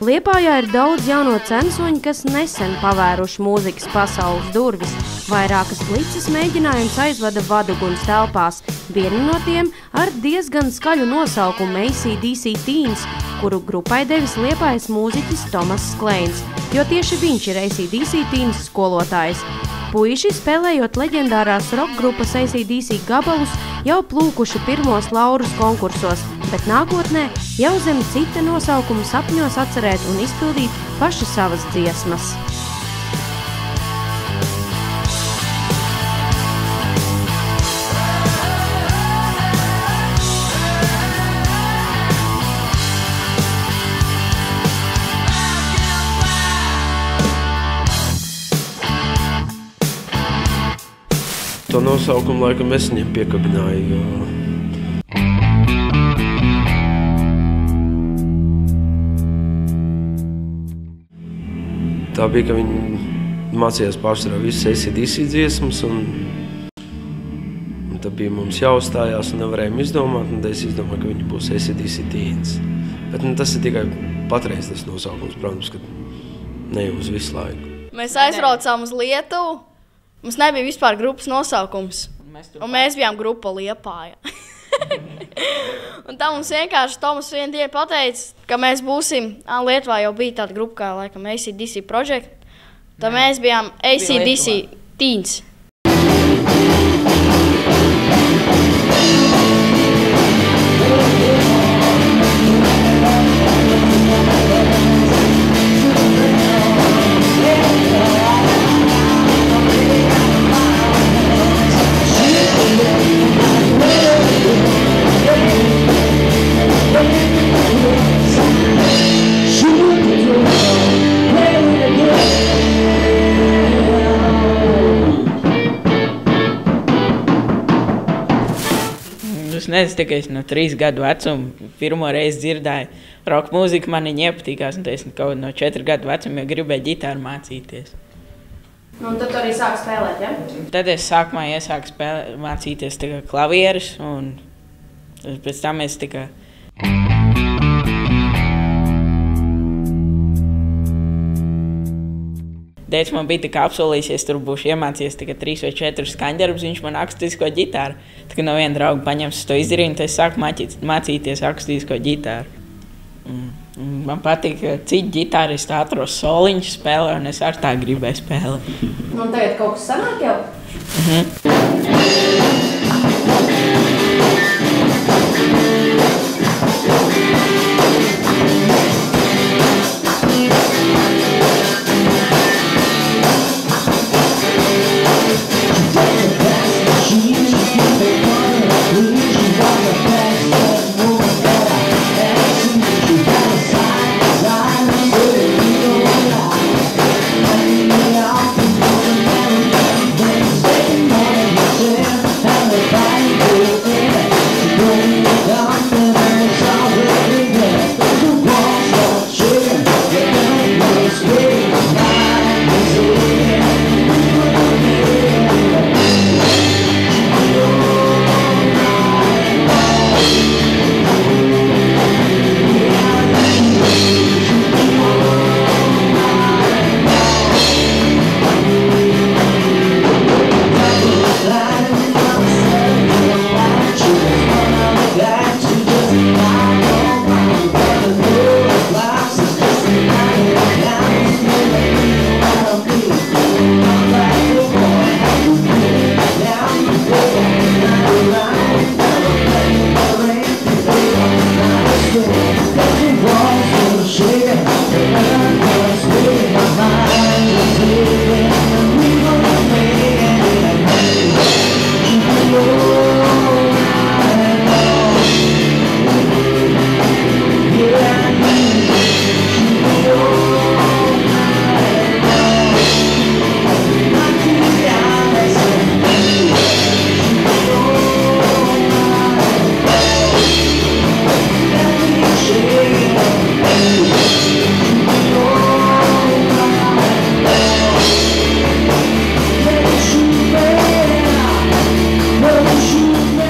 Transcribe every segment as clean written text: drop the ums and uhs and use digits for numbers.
Liepājā ir daudz jauno censoņu, kas nesen pavēruši mūzikas pasaules durvis. Vairākas blices mēģinājums aizvada vaduguns telpās. Vienu no tiem ar diezgan skaļu nosaukumu AC/DC Teens, kuru grupai devis Liepājas mūziķis Tomas Kleins, jo tieši viņš ir AC/DC Teens skolotājs. Puiši, spēlējot leģendārās rockgrupas AC/DC gabalus, jau plūkuši pirmos laurus konkursos, bet nākotnē jau zem cita nosaukuma sapņos atcerēt un izpildīt paši savas dziesmas. To nosaukumu laikam es viņiem piekabināju, jo tā bija, ka viņi mācījās pārsvarā visas AC/DC dziesmas, un tad bija mums jāuzstājās un nevarējām izdomāt, un tad es izdomāju, ka viņi būs AC/DC Teens. Bet tas ir tikai patreiz tas nosaukums, protams, ka ne uz visu laiku. Mēs aizbraucām uz Lietuvu. Mums nebija vispār grupas nosaukums, un mēs bijām grupa Liepāja. Un tā mums vienkārši Tomas vienu dienu pateica, ka mēs būsim, Lietuvā jau bija tāda grupa kā laikam AC/DC Project, tad mēs bijām AC/DC Teens. Es nezinu, tikai es no 3 gadu vecuma pirmo reizi dzirdēju roka mūziku, man viņa iepatīkās, un es kaut no 4 gadu vecuma jau gribēju ģitāru mācīties. Un tad tu arī sāki spēlēt, ja? Tad es sākumā iesāku mācīties klavierus, un pēc tam es tikai... Dēļ man bija apsolījis, ja es tur būšu iemācījies 3 vai 4 skaņdarbus, viņš man akustisko ģitāru. Tā kā no viena drauga paņems to izdarījumu, tad es sāku mācīties akustisko ģitāru. Man patīk, ka citi ģitāristi atros soliņus spēlē, un es ar tā gribēju spēlēt. Un tagad kaut kas sanāk jau?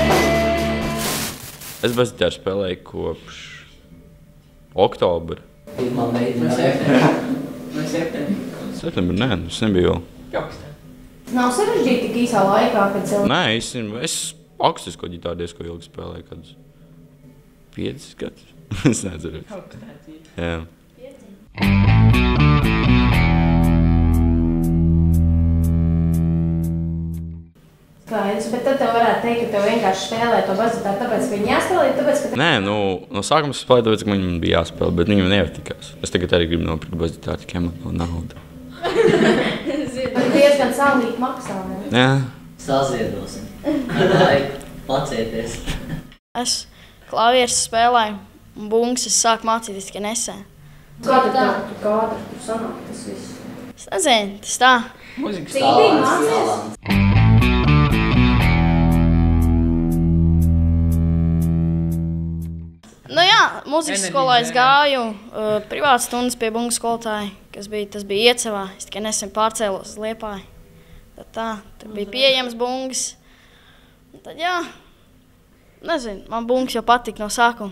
Es basģitāru spēlēju kopš oktobra. Pirmā mēģinājuma. No septembra. Septembrī, nē, tas nebija vēl. Nav sarežģīti tik īsā laikā, kad cilvēki... Nē, īstenībā es akustisko ģitāru diezko ilgi spēlēju, kādus 5 gadus. Es nezinu. Jā. Skaidrs, bet tad tev varētu teikt, ka tev vienkārši spēlē to basģitāru, tāpēc, ka viņi jāspēlē, tāpēc, ka... Nē, no sākuma spēlēju, tāpēc, ka viņam bija jāspēlē, bet viņam nevetikās. Es tagad arī gribu nopirkt basģitāru, tikai man nav nauda. Bet diezgan saulīt maksā, ne? Jā. Saziedosim. Laiku pacieties. Es klavieres spēlēju, un bungas es sāku mācīties tikai nesen. Kāda tur sanāk tas viss? Es nezinu, tas tā. Mūzikas Cīdīgi mācies? Nu jā, mūzikas skolā es gāju privātas stundas pie bungas skolotāja, tas bija Iecevā. Es tikai nesen pārcēlos uz Liepāju. Tad tā, tur bija pieejams bungas. Un tad jā, nezinu, man bungas jau patika no sākuma.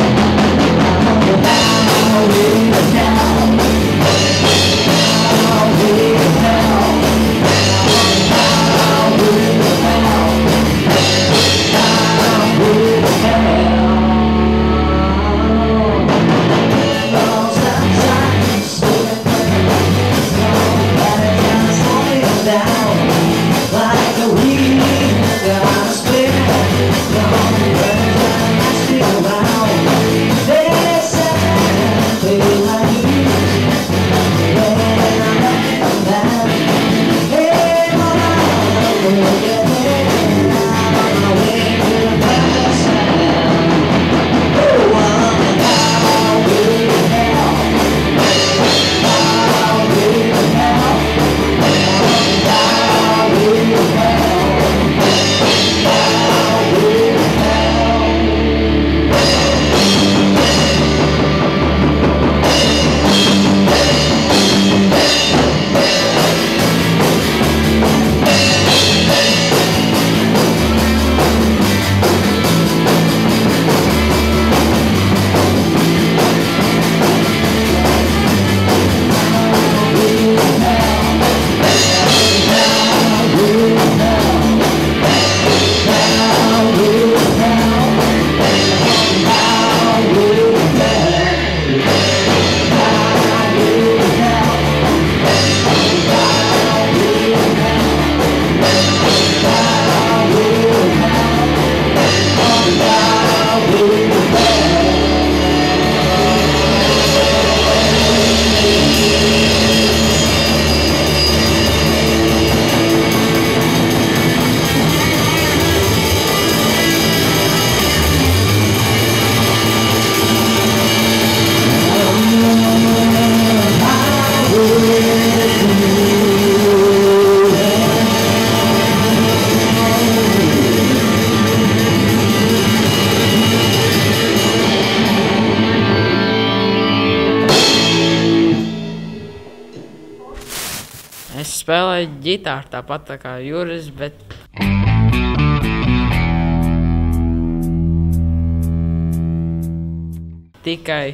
Es spēlēju ģitāru tāpat tā kā Juris, bet... Tikai,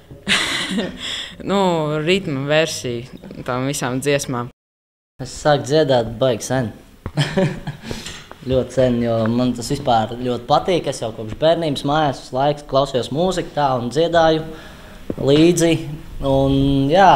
ritma versiju tām visām dziesmām. Es sāku dziedāt baigi sen. Ļoti sen, jo man tas vispār ļoti patīk. Es jau kopš bērnības mājās visu laiku klausījos mūziku tā un dziedāju līdzi. Un jā.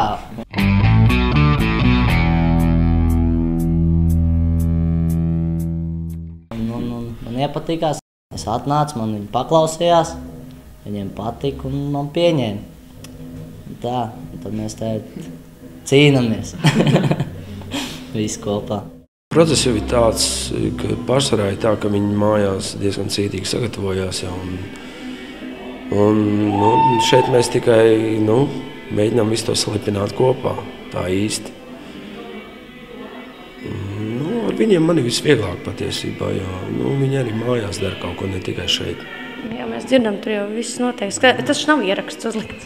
Man iepatikās. Es atnācu, man viņi paklausījās. Viņiem patika un man pieņēma. Tā, un tad mēs te cīnāmies. Visi kopā. Process jau ir tāds, ka pārsvarā ir tā, ka viņi mājās diezgan cītīgi sagatavojās jau. Un šeit mēs tikai mēģinām visu to salipināt kopā, tā īsti. Ar viņiem man ir visvieglāk patiesībā, jo viņi arī mājās dara kaut ko, ne tikai šeit. Jā, mēs dzirdam, tur jau viss notiek. Tas nav ieraksts uzlikts.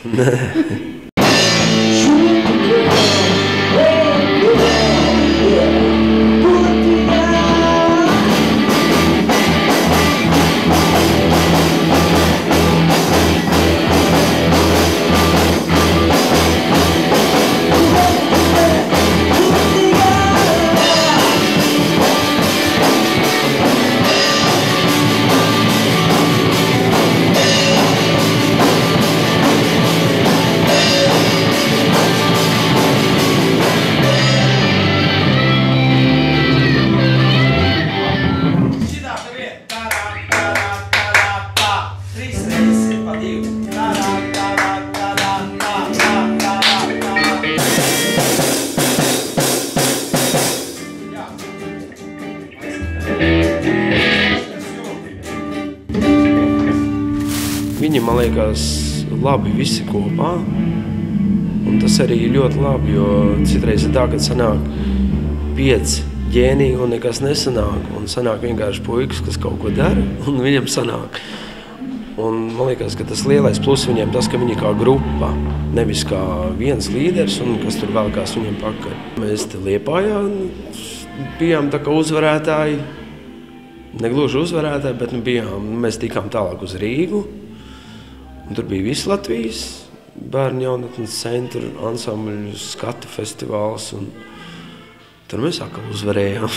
viņi, man liekas, labi visi kopā. Un tas arī ļoti labi, jo citreiz ir tā, kad sanāk 5 ģēniji un nekas nesanāk. Un sanāk vienkārši puikas, kas kaut ko dara, un viņam sanāk. Un man liekas, ka tas lielais plus viņiem tas, ka viņi kā grupa, nevis kā viens līderis, un kas tur velkās viņiem pakaļ. Mēs te Liepājā bijām tā kā uzvarētāji, negluži uzvarētāji, bet mēs tikām tālāk uz Rīgu. Un tur bija viss Latvijas bērnu jaunatnes centra ansambļu skatu festivāls. Un tur mēs atkal uzvarējām.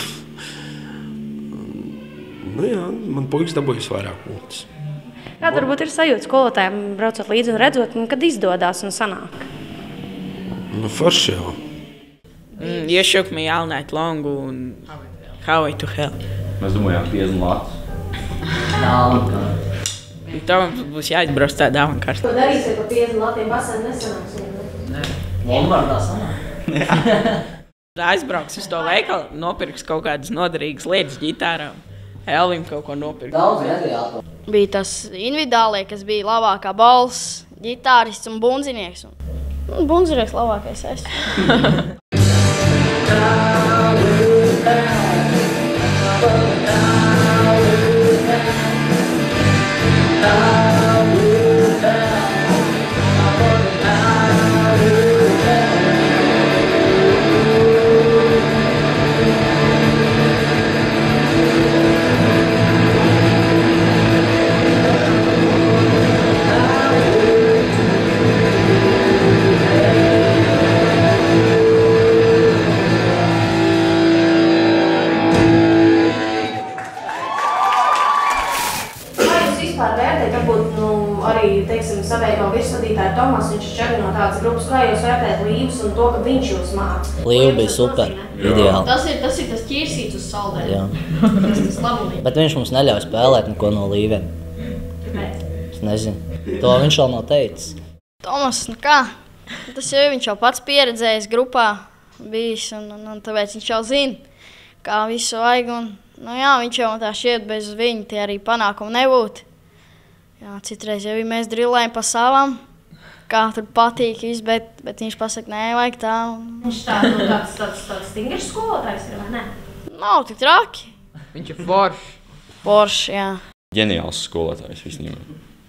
Nu jā, man puikas dabūjas vairāk punktus. Kāda varbūt ir sajūta skolotājiem, braucot līdzi un redzot, kad izdodās un sanāk? Nu, forši jau. You shook me all night long un Highway to Hell. Mēs domājām 50 latus. Tev būs jāizbrauc tādā avankārtā. Ko darīsiet par 50 latiem basēm nesanāks? Lombardā sanāk. Aizbrauks uz to veikalu, nopirks kaut kādas noderīgas lietas ģitārām. Elvim kaut ko nopirkt. Daudz mediātoru. Bija tas individuālie, kas bija labākā balss, ģitārists un bundzinieks. Un bundzinieks labākais es. Saveiko virsvadītāju Tomas, viņš ir no tādas grupas, kā jūs vērtēt Līvus un to, ka viņš jūs māca. Līva bija super, ideāli. Tas ir tas ķirsīts uz saldēm. Jā. Tas labulīgi. Bet viņš mums neļauj spēlēt neko no Līviem. Es nezinu. To viņš vēl nav teicis. Tomas, nu kā? Tas jau viņš jau pats pieredzējis grupā bijis un tāpēc viņš jau zina, kā visu vajag. Un, nu jā, viņš jau tā šķiet bez viņa tie arī panākumi nebūtu. Jā, citreiz jau mēs drillējam pa savam, kā tur patīk viss, bet viņš pasaka, nē, vajag tā. Viņš tāds stingrs skolotājs ir, vai ne? Nav tik traki. Viņš ir foršs. Foršs, jā. Ģeniāls skolotājs visnībā.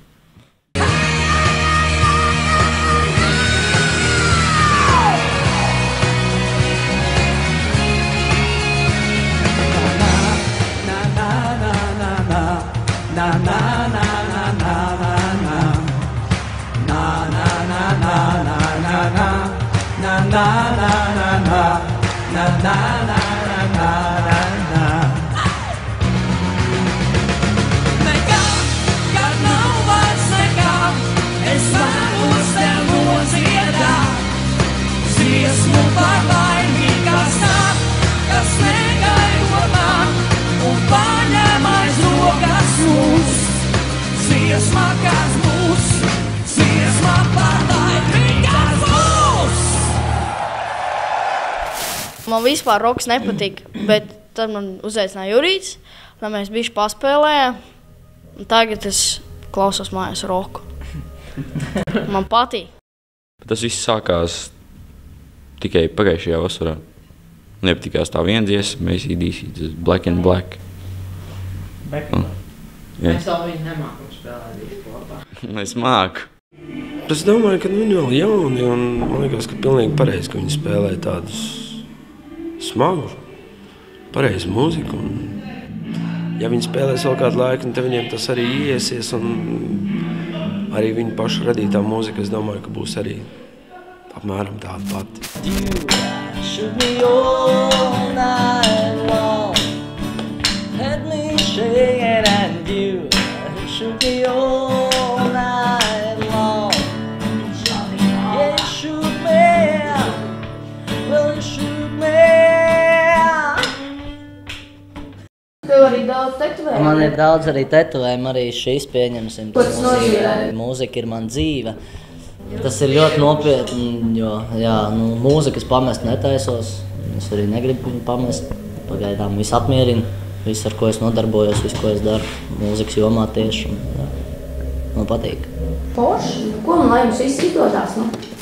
Man vispār roks nepatika, bet tad man uzaicināja Jurīts, lai mēs bišķi paspēlējām. Un tagad es klausos mājās roku. Man patīk. Tas viss sākās tikai pagājušajā vasarā. Nepatikās tā viena dziesma, mēs īdīsī, tas Black and Black. Mēs vēl viņu nemākam spēlēt visu kopā. Es māku. Es domāju, ka viņi vēl jauni, un man liekas, ka pilnīgi pareizi, ka viņi spēlē tādus smagu, pareizu mūziku. Un, ja viņi spēlēs vēl kādu laiku, tad viņiem tas arī iesies, un arī viņu pašu radītā mūzika, es domāju, ka būs arī apmēram tāda pati. Tev arī daudz tetovējumu? Man ir daudz arī tetovējumu, arī šīs pieņemsim. Ko tas nozīmē? Mūzika ir man dzīve. Tas ir ļoti nopietni, jo jā, mūzikas pamest netaisos. Es arī negribu viņu pamest. Pagaidām viss apmierina. Viss, ar ko es nodarbojos, viss, ko es daru mūzikas jomā tieši. man patīk. Forši. Ko man lai jums viss izdodās? Nu?